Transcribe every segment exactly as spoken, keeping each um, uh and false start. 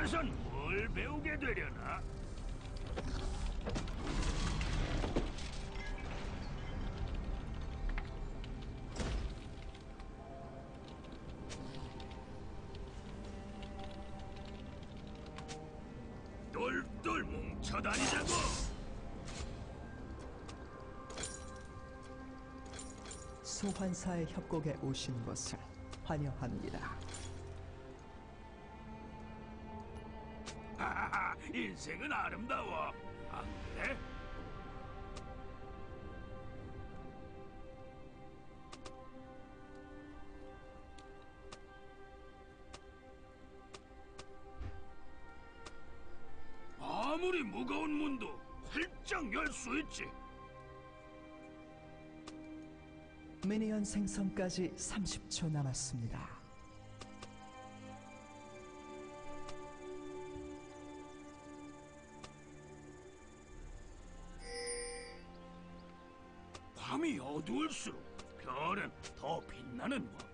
가선 뭘 배우게 되려나? 똘똘 뭉쳐다니자고! 소환사의 협곡에 오신 것을 환영합니다. 하하하, 인생은 아름다워. 안 그래? 아무리 무거운 문도 활짝 열 수 있지. 미니언 생성까지 삼십 초 남았습니다. 밤이 어두울수록 별은 더 빛나는 법.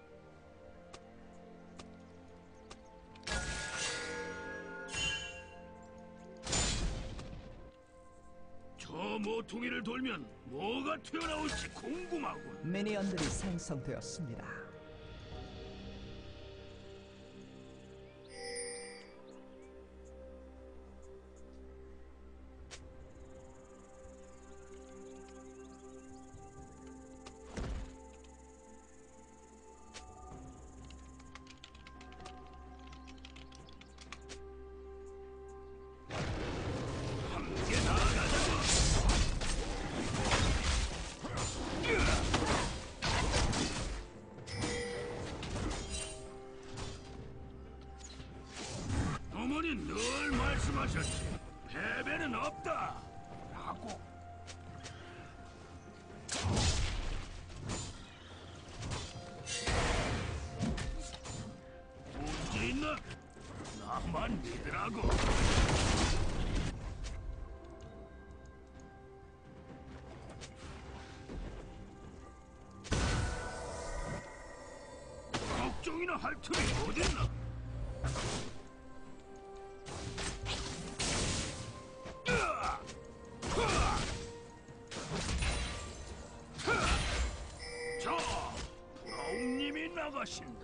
저 모퉁이를 돌면 뭐가 튀어나올지 궁금하군. 미니언들이 생성되었습니다. 함께 나아가자고. 어머니 늘 말씀하셨지. 패배는 없다. 라고. 문제 있나? 나만 믿으라고. 걱정이나 할 틈이 어딨나? 으아! 흐아! 흐아! 자, 브라운님이 나가신다.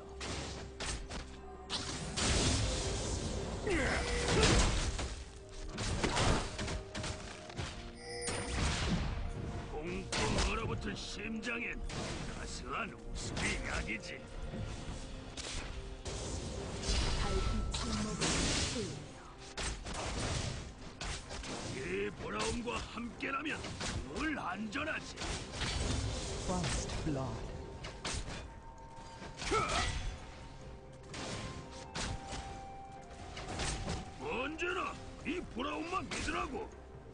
꽁꽁 얼어붙은 심장엔 따스한 웃음이 약이지. 이 브라움과 함께라면 늘 안전하지. First Blood. 언제나 이 브라움만 믿으라고.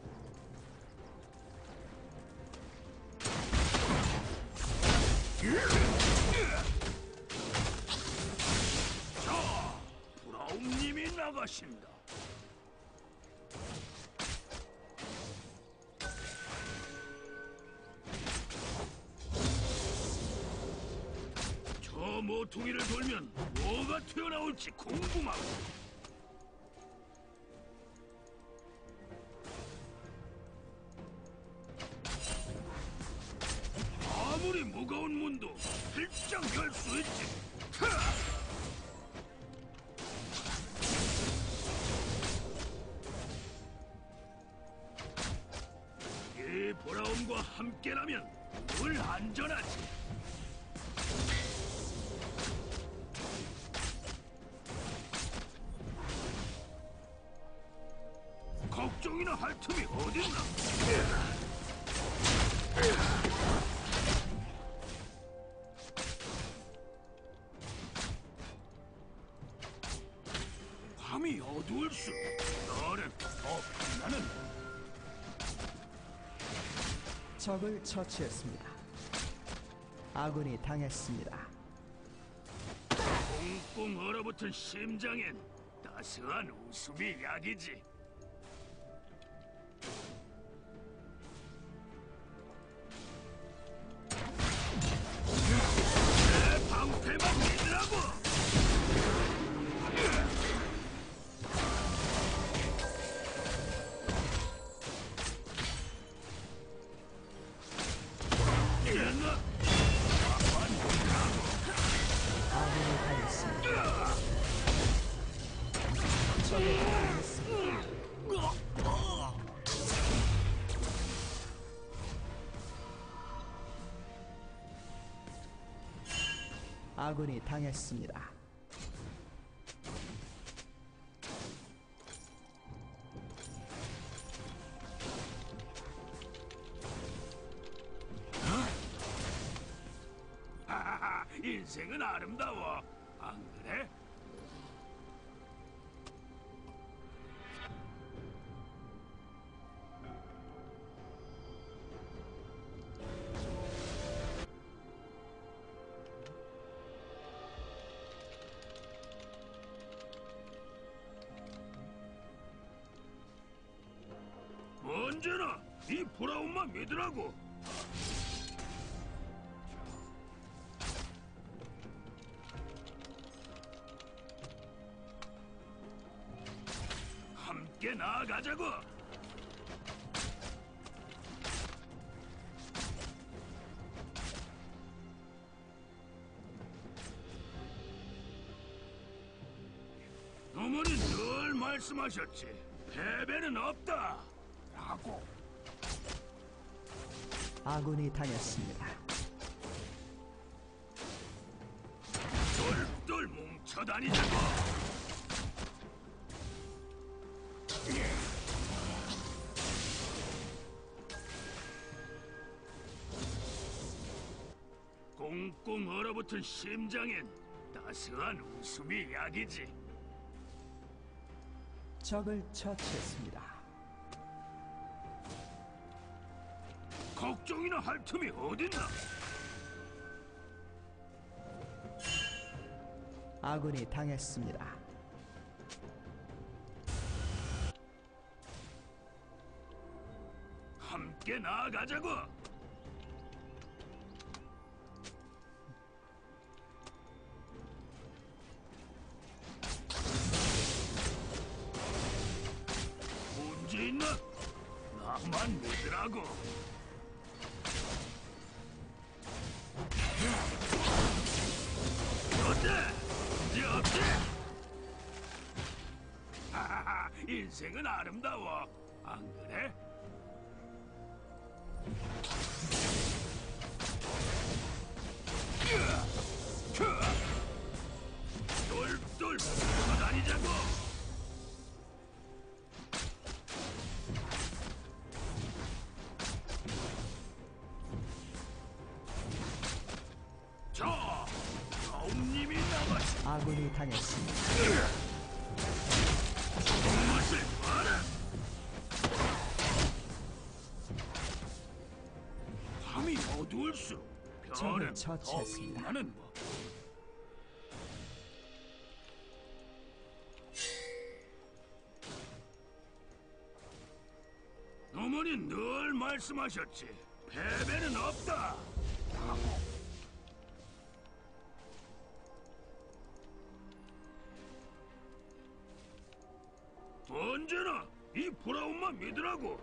자, 브라움님이 나가신다. 저 모퉁이를 돌면 뭐가 튀어나올지 궁금하고. 아무리 무거운 문도 활짝 열 수 있지. 하! 이 브라움과 함께라면 늘 안전하지. 걱정이나 할 틈이 어딨나? 밤이 어두울수록 너는 더 빛나는. 적을 처치했습니다. 아군이 당했습니다. 꽁꽁 얼어붙은 심장엔 따스한 웃음이 약이지. 내 방패만 믿으라고. 아군이 당했습니다. 하하하, 인생은 아름다워. 안 그래? 언제나 이 브라운만 믿으라고. 함께 나아가자고. 어머니 늘 말씀하셨지. 패배는 없다. 라고. 아군이 당했습니다. 똘똘 뭉쳐 다니자고. 꽁꽁 얼어붙은 심장엔 따스한 웃음이 약이지. 적을 처치했습니다. 걱정이나 할 틈이 어딨나? 아군이 당했습니다. 함께 나아가자고. 문제 있나? 나만 믿으라고. 어때? 문제 없지? 하하하, 인생은 아름다워. 안 그래? 똘똘 뭉쳐 다니자고. 저 형님이 남았어. 아군이 당했습니다. 맛을 봐라. 밤이 어두울수록 별은 더 처치했습니다. 빛나는 법. 어머니 늘 말씀하셨지. 패배는 없다. 라고. 언제나 이 브라운만 믿으라고.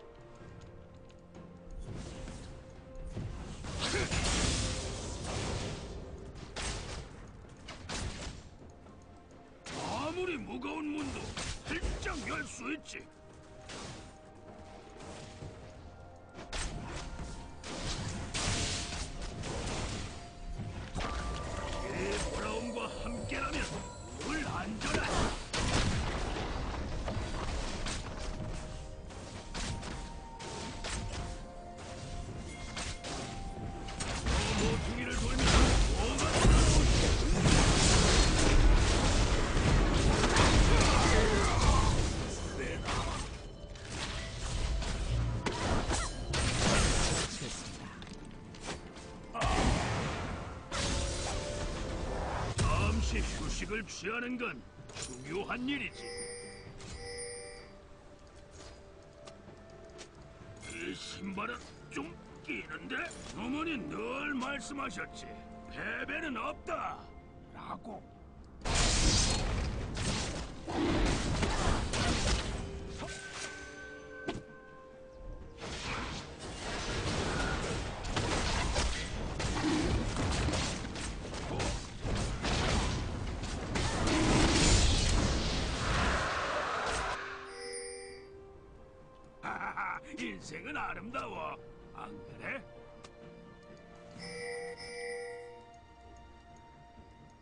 아무리 무거운 문도 활짝 열 수 있지. 이 브라운과 함께라면 늘 안전하지. 모퉁이를 돌면 뭐가 처치했습니다. 잠시 휴식을 취하는 건 중요한 일이지. 이 신발은 좀 끼는데? 어머니 늘 말씀하셨지. 패배는 없다. 라고. 하하하, 인생은 아름다워. 안 그래?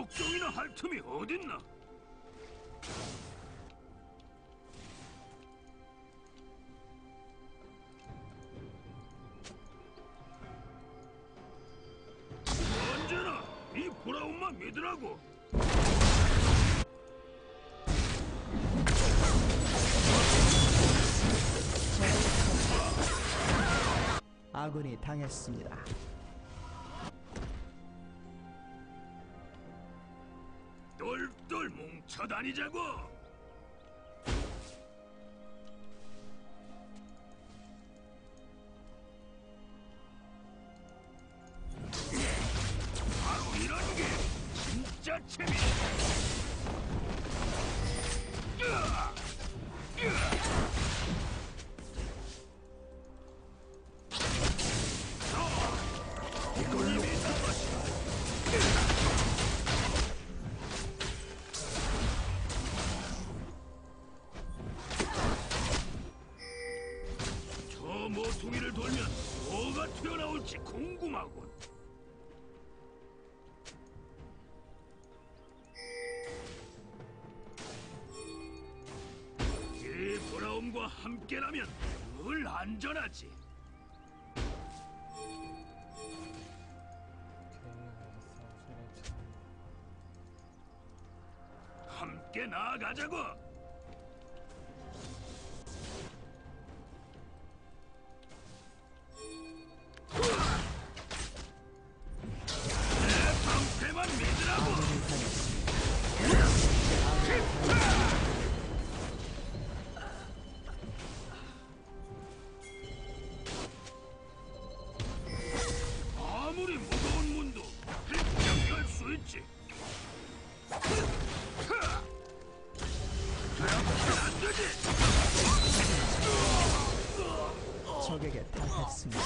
걱정이나 할 틈이 어딨나? 언제나 이 브라운만 믿으라고. 아군이 당했습니다. 똘똘 뭉쳐 다니자고. 바로 이런 게 진짜 재미야. 으아! 으아! 자, 이걸 믿어보시오. 저 모퉁이를 돌면 뭐가 튀어나올지 궁금하군. 이 브라움과 함께라면 늘 안전하지. 함께 나아가자고. 내 방패만 믿으라고. 아군이 당했습니다. 아무리 무거운 문도 훌쩍 열 수 있지. 그렇게는 안 되지. 적에게 당했습니다.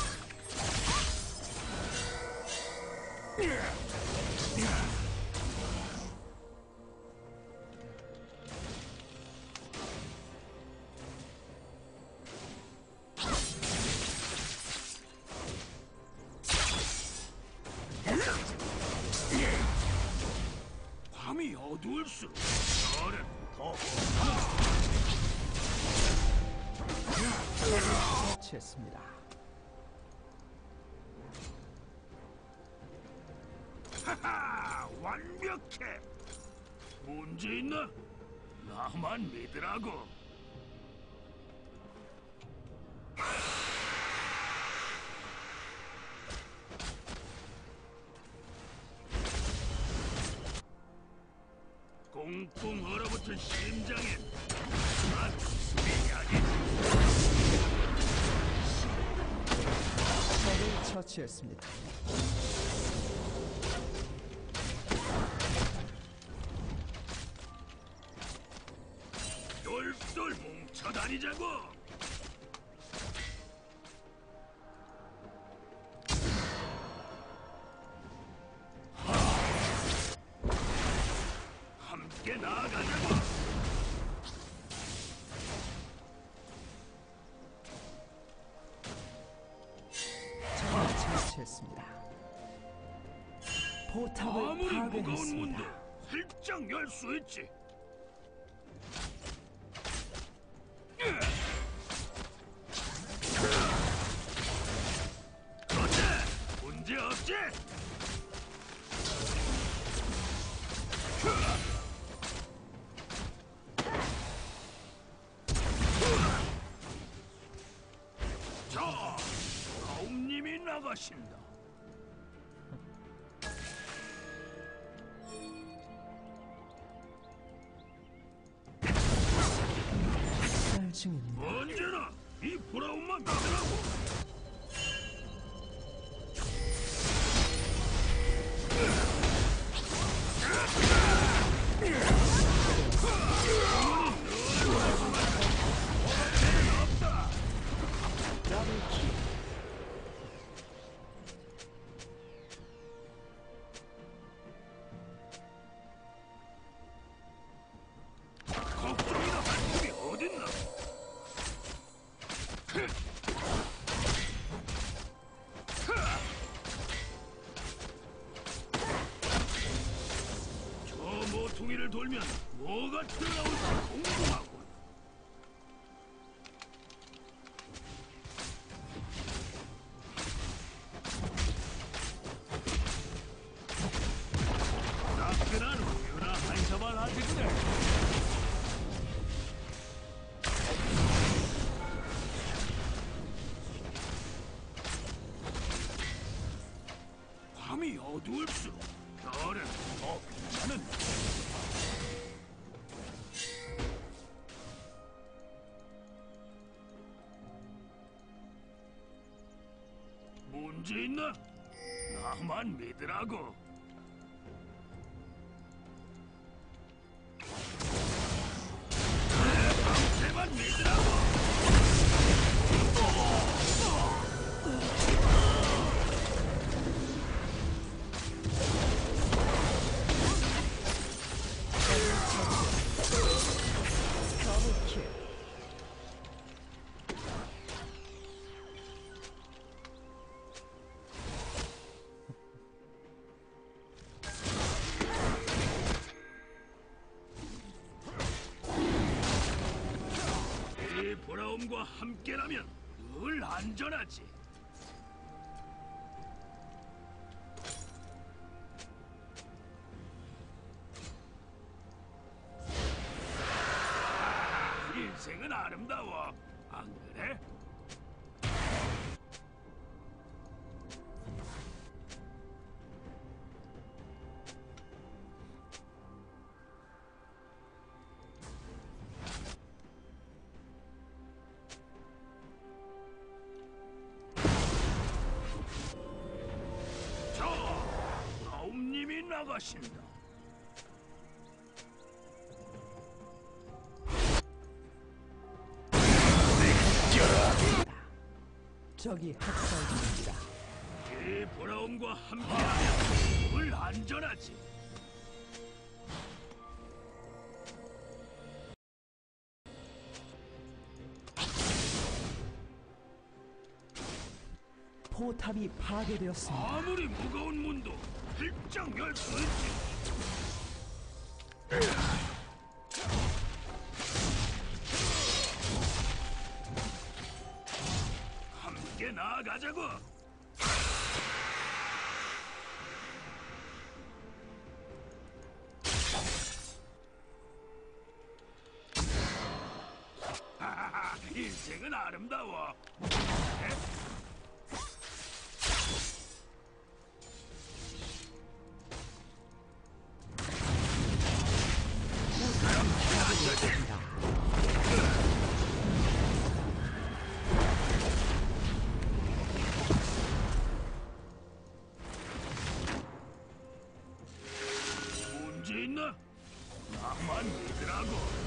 밤이 어두울수록 너는 더 처치했습니다. 하하, 완벽해. 문제 있나? 나만 믿으라고. 꽁꽁 얼어붙은 심장엔 난 숨이 약이지. 적을 처치했습니다. 똘똘 뭉쳐 다니자고. 함께 나아가자고. 적을 처치했습니다. 포탑을 아무리 무거운 문도 파괴했습니다. 활짝 열 수 있지. 어때? 문제 없지? 자, 가움님이 나가신다. 살 중입니다. 언제나 이 브라운만 믿으라고. 걱정이나 할 틈이 어딨나? 돌면 뭐가 튀어나올지 궁금하군. 따끈한 우유나 한 사발 하지 그래. 밤이 어두울수록 별은 더 괜찮은. 문제 있나? 나만 믿으라고. 내 방패만 믿으라고. 더블킬. 이 보라움과 함께라면 늘 안전하지. 인생은 아름다워, 안 그래? 저, 라움님이 나가신다. 적이 학살 중입니다. 이 보라움과 함께라면 늘 안전하지. 포탑이 파괴되었습니다. 아무리 무거운 문도 훌쩍 열 수 있지. 함께 나아가자고. 하하하, 인생은 아름다워. 에? 문제 있나? 나만 믿으라고.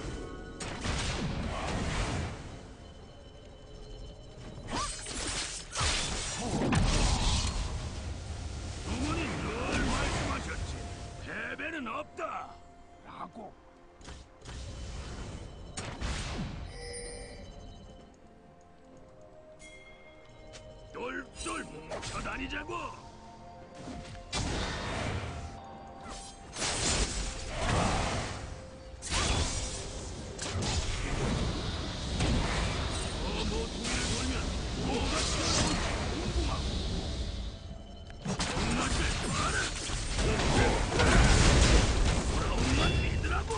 부모님 늘 말씀하셨지. 패배는 없다. 라고. 똘똘 뭉쳐 다니자고. 저 모퉁이를 돌면 뭐가 튀어나올지 궁금하고. 정말들 말해. 돌아온만 믿으라고.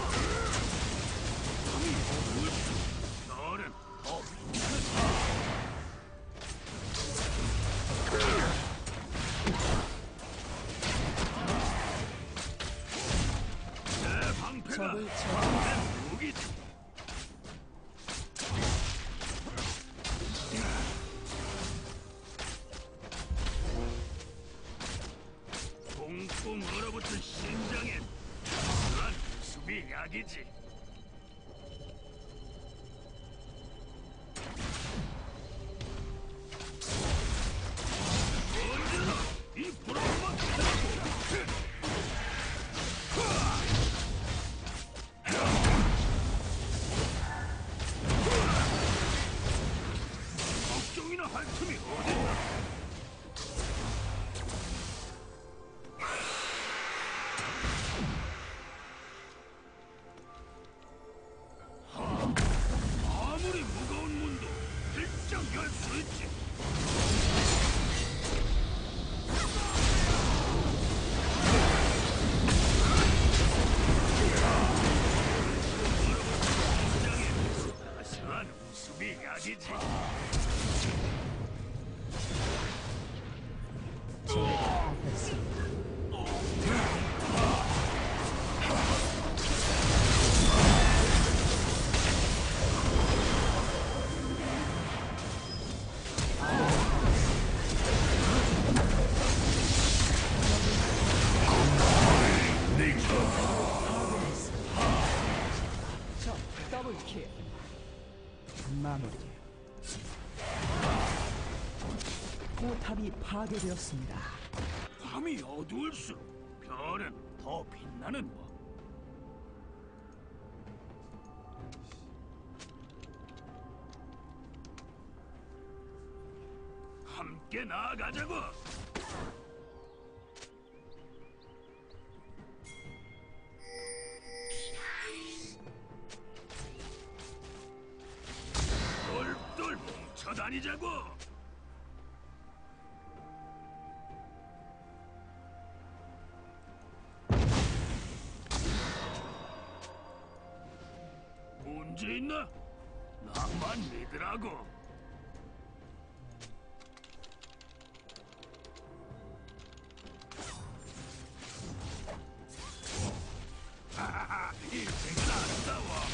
밤이 어두울수록 너는 더 괜찮은. 내 방패가 적을 내 무기지. 꽁꽁 얼어붙은 심장엔 그한 수비 약이지. 언제나 이 보라움만 기다리고. 걱정이나 할 틈이 어딨나? 갈 수 있지. 다시한 수비 약이지. 적 더블킬. 마무리. 포탑이 파괴되었습니다. 밤이 어두울수록 별은 더 빛나는 법. 함께 나아가자고. 똘똘 뭉쳐 다니자고. 문제 있나? 나만 믿으라고. 하하하, 인생은 아름다워.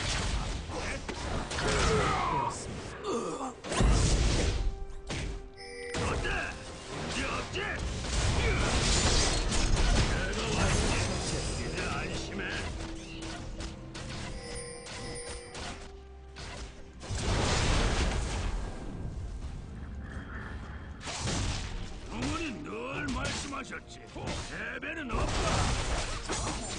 어때? 문제 없지? 내가 왔지. 이제 안심해. 어머니 늘 말씀하셨지. 패배는 없다.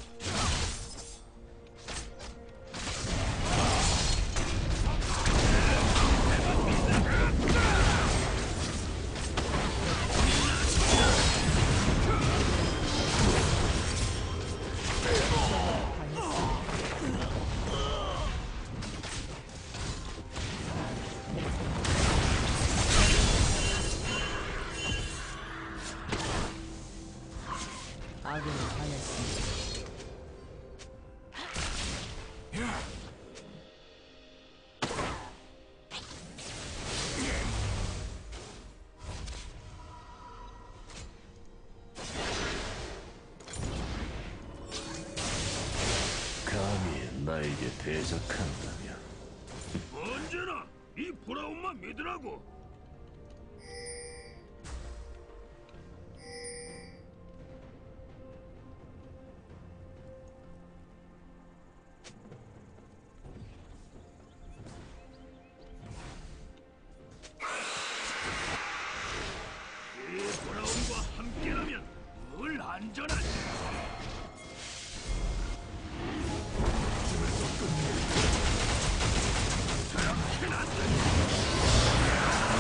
아군이 당했습니다. 감히 나에게 대적한다면 언제나 이 브라운만 믿으라고. 이 브라운과 함께라면 늘 안전하지. 저렇게는 안 돼.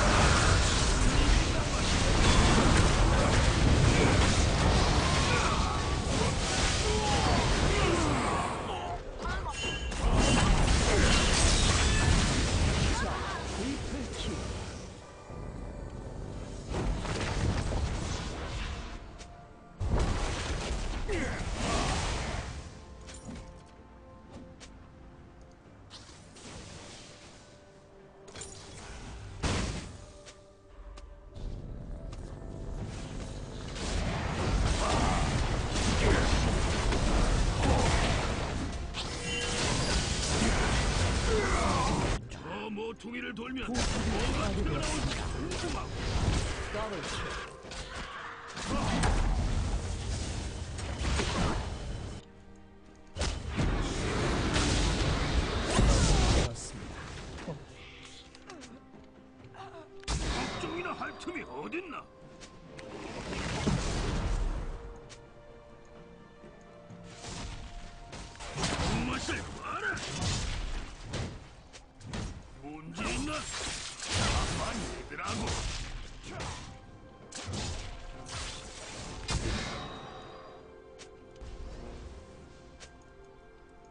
트리플킬. 저 모퉁이를 돌면 포탑이 뭐가 파괴되었습니다. 튀어나올지 궁금하고. 더블킬. 되었습니다. 걱정이나 할 틈이 어딨나? 맛을 봐라. 문제 있나? 나만 믿으라고.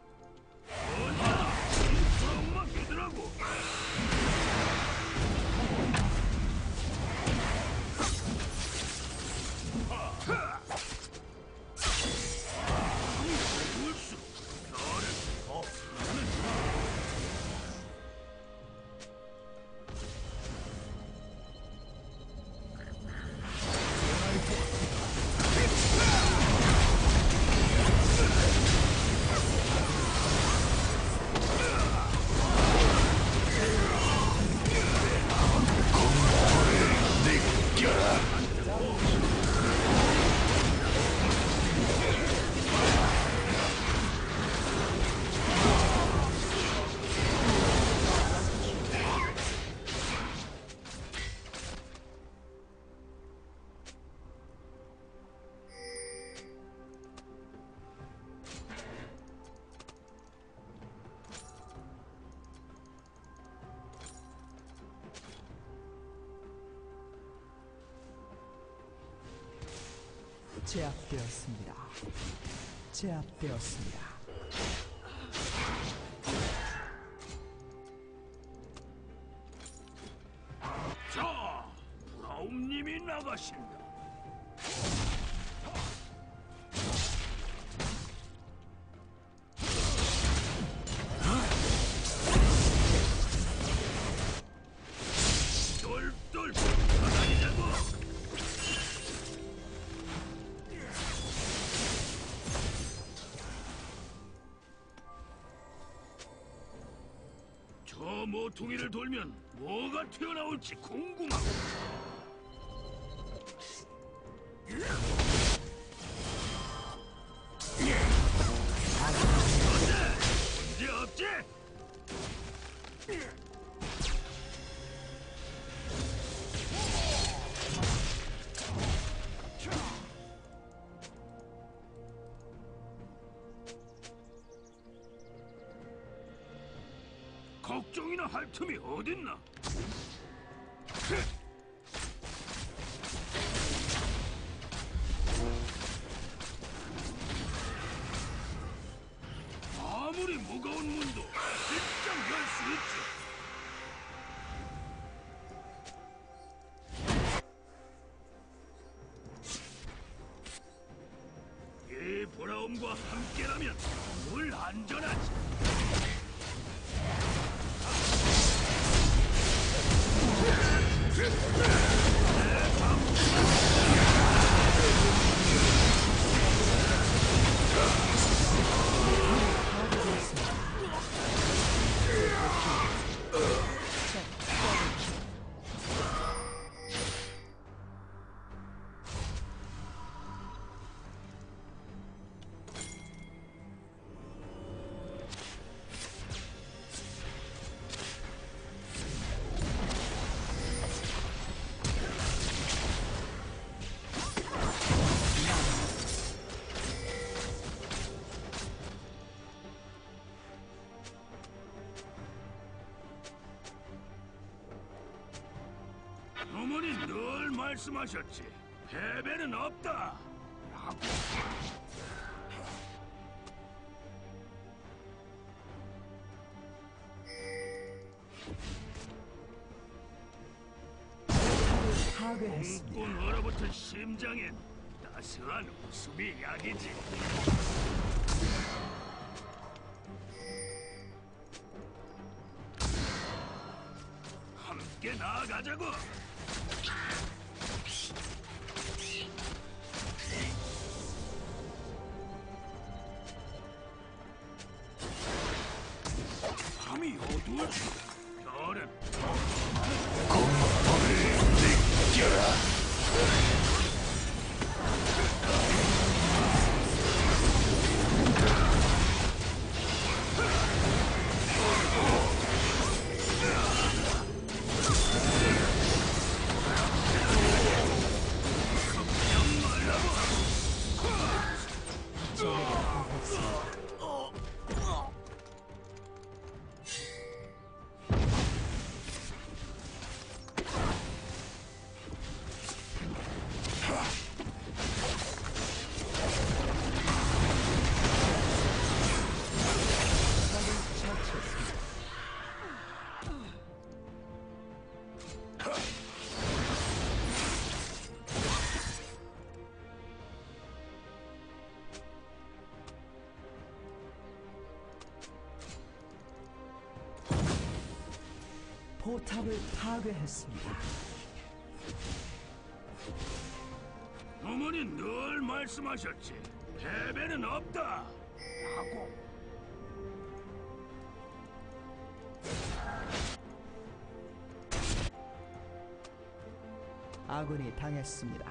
언제나 이 브라운만 믿으라고. 제압되었습니다. 제압되었습니다. 자, 브라움님이 나가신다. 똘똘 돌아다니자고. 저 모퉁이를 돌면 뭐가 튀어나올지 궁금하고. 어때? 문제 없지? 걱정이나 할 틈이 어딨나? 아무리 무거운 문도 직접 열 수 있지. 이 브라움과 함께라면 물 안전하지. 어머니 늘 말씀하셨지. 패배는 없다. 라고. 파괴했습니다. 꽁꽁 얼어붙은 심장엔 따스한 웃음이 약이지. 함께 나아가자고. 밤이 어두울지 별은 포탑을 파괴했습니다. 어머니 늘 말씀하셨지. 패배는 없다. 라고. 아군이 당했습니다.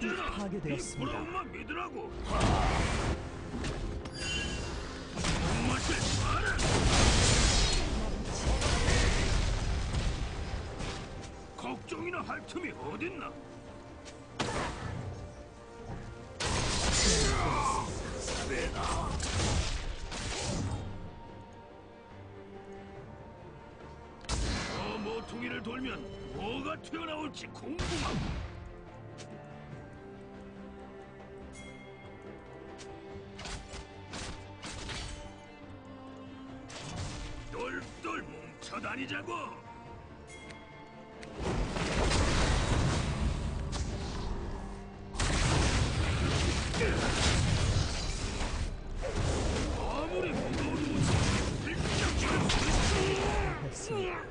언제나 파괴되었습니다. 이 브라운만 믿으라고. 손맛을 봐라. 걱정이나 할 틈이 어딨나? 저 모퉁이를 돌면 뭐가 튀어나올지 궁금하고. 똘똘 뭉쳐다니자고. 아무리 무거운 옷이 일정지를 했습니다.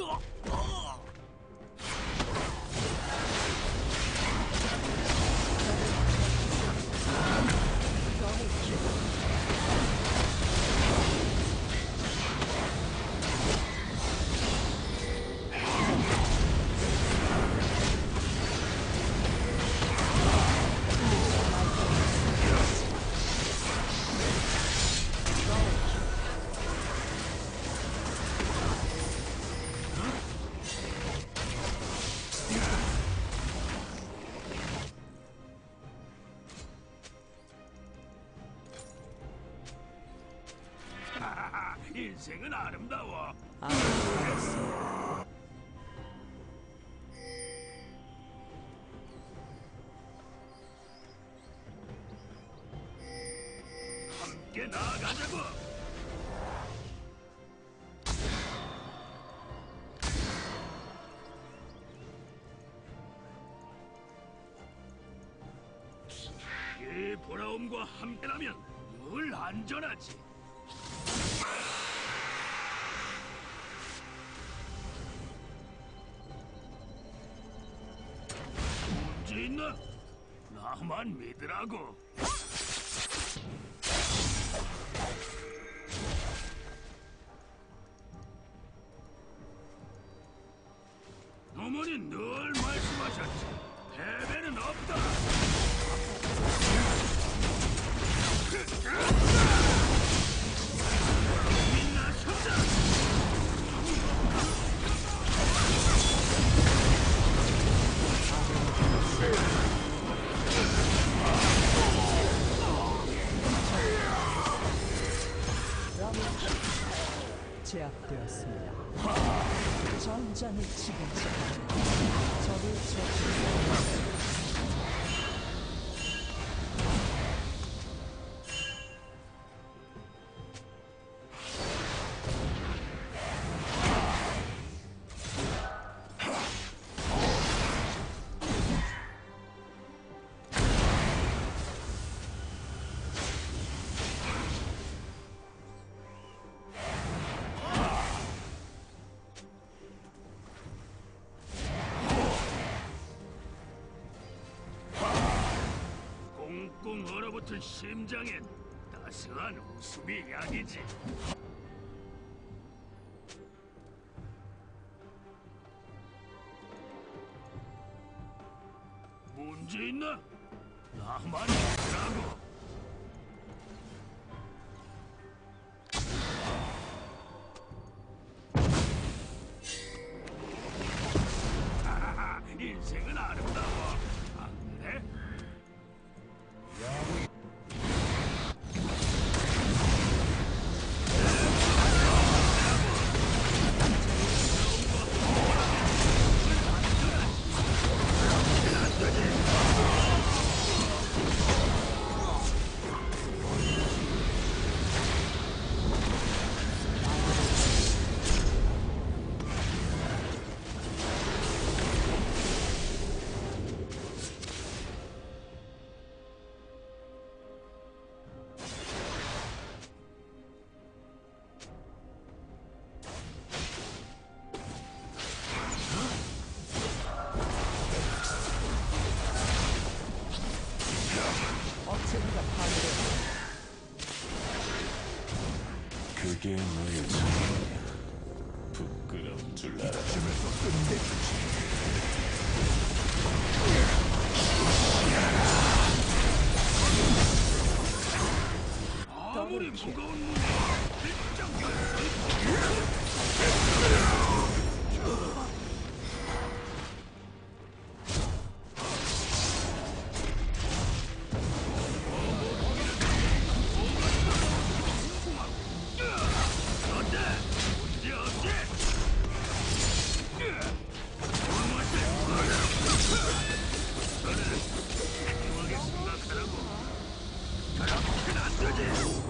하하하, 인생은 아름다워. 아군이었습니다. 함께 나아가자고. 이 보라움과 함께라면 늘 안전하지. 문제 있나? 나만 믿으라고. 어머니 늘 말씀하셨지. 패배는 없다. 민나 서자. 제압되었습니다. 전장을 지배자 적을 처치했습니다. 꽁꽁 얼어붙은 심장엔 따스한 웃음이 약이지. 문제 있나? 나만 믿으라고. 하하하, 인생은 아름다워. 안 그래? 억제기가 파괴되었습니다. 그게 너의 자유냐? 부끄러운 줄 알아. 집에서 끝내주지. 무거운 문제 훌쩍 열수 있지. 어때? 문제 없지? 심하게 생각하라고. 그렇게는 안 되지.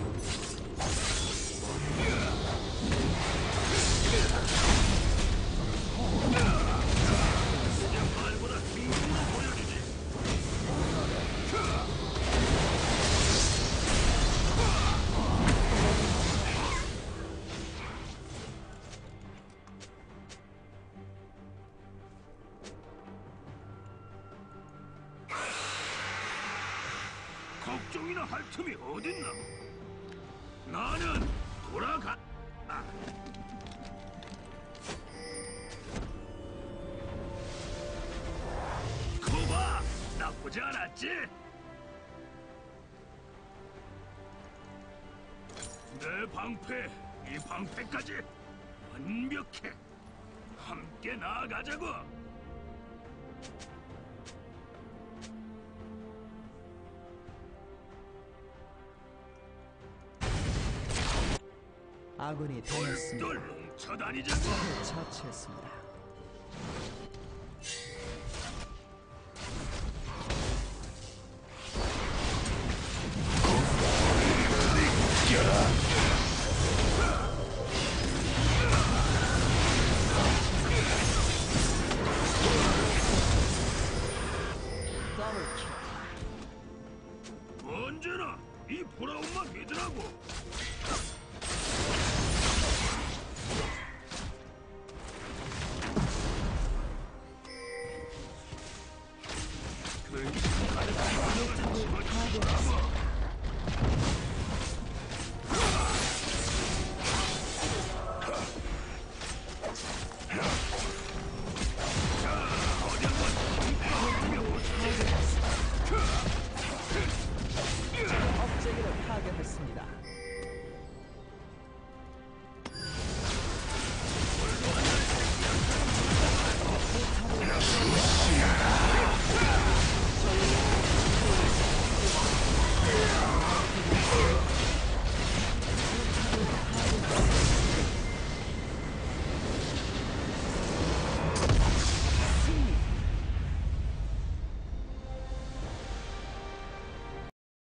그냥 말보다 행동으로 보여주지. 걱정이나 할 틈이 어딨나? 나는 돌아가. 아. 거봐, 나쁘지 않았지? 내 방패, 이 방패까지 완벽해. 함께 나아가자고. 아군이 당했습니다. 널 뭉쳐다니자고. 적을 처치했습니다. 더블킬. 언제나 이 브라운만 믿으라고. 그